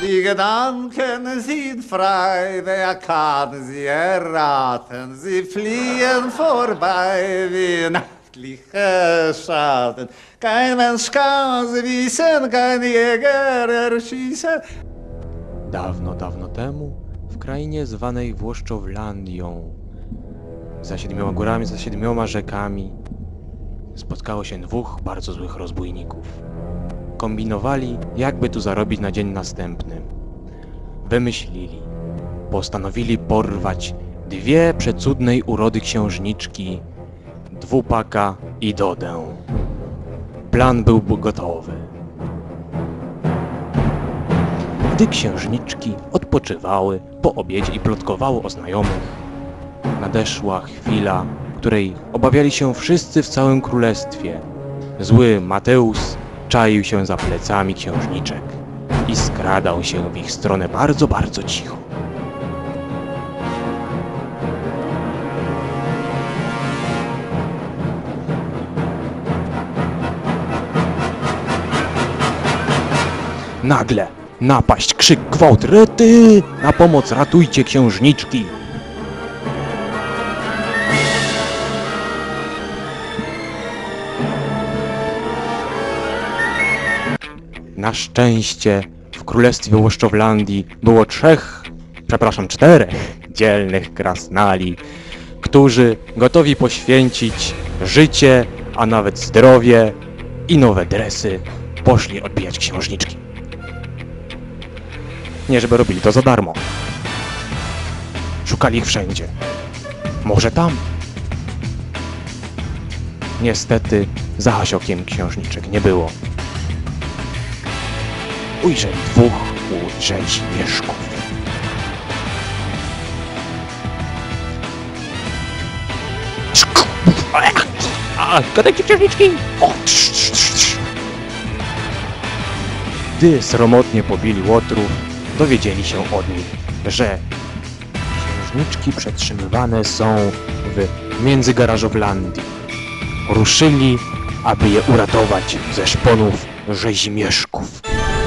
Die Gedanken sind frei, wer kann sie erraten? Sie fliehen vorbei wie nachtliche Schatten. Kein Mensch kann sie wissen, kein Jäger erschießen. Dawno, dawno temu, w krainie zwanej Włoszczowlandią, za 7 górami, za 7 rzekami, spotkało się 2 bardzo złych rozbójników. Kombinowali, jakby tu zarobić na dzień następny. Wymyślili, postanowili porwać 2 przecudnej urody księżniczki, Dwupaka i Dodę. Plan był gotowy. Gdy księżniczki odpoczywały po obiedzie i plotkowały o znajomych, nadeszła chwila, której obawiali się wszyscy w całym królestwie. Zły Mateusz czaił się za plecami księżniczek i skradał się w ich stronę bardzo, bardzo cicho. Nagle napaść, krzyk, gwałt, rety! Na pomoc, ratujcie księżniczki! Na szczęście w królestwie Włoszczowlandii było 4 dzielnych krasnali, którzy gotowi poświęcić życie, a nawet zdrowie i nowe dresy, poszli odbijać księżniczki. Nie żeby robili to za darmo. Szukali ich wszędzie. Może tam? Niestety za hasiokiem księżniczek nie było. Ujrzeli 2 rzeźmieszków. Gadajcie księżniczki! Gdy sromotnie pobili łotrów, dowiedzieli się od nich, że księżniczki przetrzymywane są w Międzygarażowlandii. Ruszyli, aby je uratować ze szponów rzeźmieszków.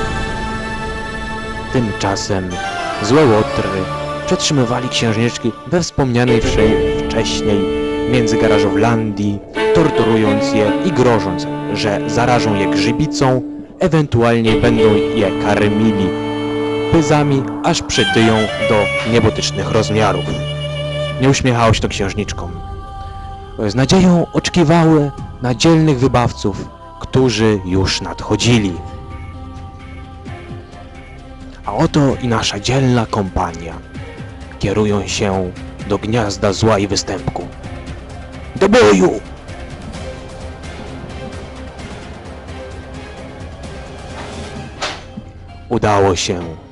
Tymczasem złe łotry przetrzymywali księżniczki we wspomnianej wcześniej Międzygarażowlandii, torturując je i grożąc, że zarażą je grzybicą, ewentualnie będą je karmili pyzami, aż przytyją do niebotycznych rozmiarów. Nie uśmiechało się to księżniczkom. Z nadzieją oczekiwały na dzielnych wybawców, którzy już nadchodzili. A oto i nasza dzielna kompania. Kierują się do gniazda zła i występku. Do boju! Udało się.